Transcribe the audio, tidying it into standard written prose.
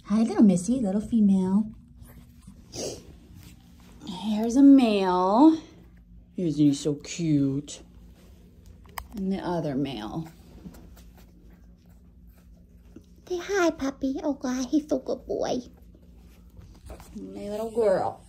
Hi, little Missy, little female. Here's a male. Isn't he so cute? And the other male. Say hi, puppy. Oh, God, he's so good boy. My little girl.